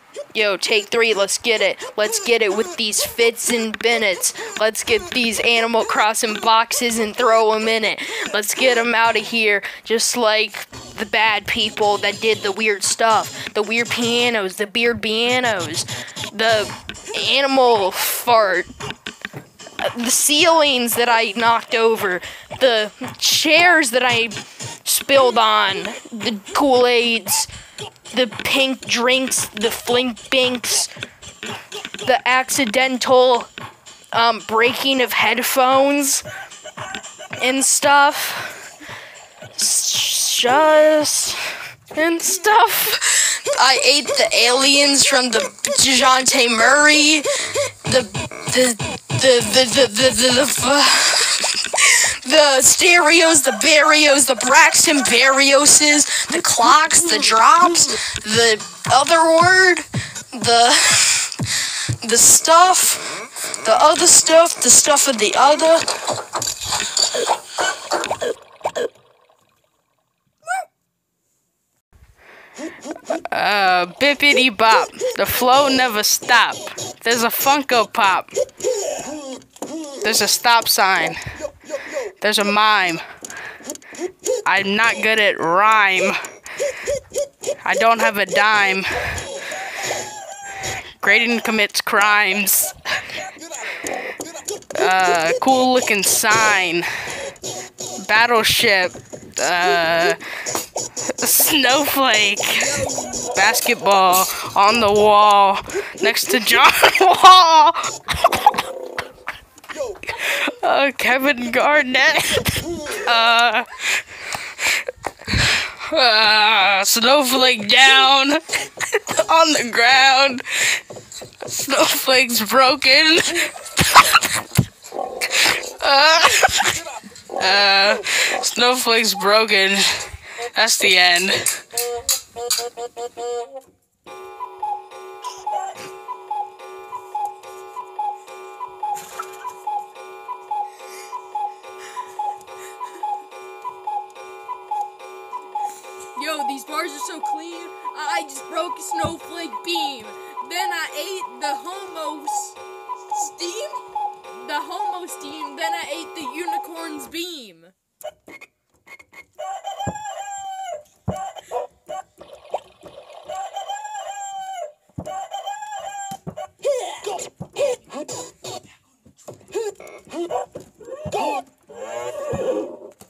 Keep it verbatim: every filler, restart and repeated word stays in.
Yo, take three, let's get it. Let's get it with these Fitz and Bennetts. Let's get these Animal Crossing boxes and throw them in it. Let's get them out of here, just like the bad people that did the weird stuff. The weird pianos, the beard pianos, the animal fart, the ceilings that I knocked over, the chairs that I spilled on, the Kool-Aids, the pink drinks, the flink binks, the accidental um, breaking of headphones and stuff. Just and stuff. I ate the aliens from the DeJounte Murray, the the the the the the the, the The stereos, the Barrios, the Braxton Berrioses, the clocks, the drops, the other word, the the stuff, the other stuff, the stuff of the other. Uh, bippity bop, the flow never stop. There's a Funko Pop. There's a stop sign. There's a mime. I'm not good at rhyme. I don't have a dime. Graydon commits crimes. Uh, cool looking sign. Battleship. Uh, snowflake. Basketball on the wall next to John Wall. Uh, Kevin Garnett. uh, uh, snowflake down on the ground. Snowflake's broken. uh, uh, snowflake's broken. That's the end. Yo, these bars are so clean. I just broke a snowflake beam. Then I ate the homo steam. The homo steam. Then I ate the unicorn's beam.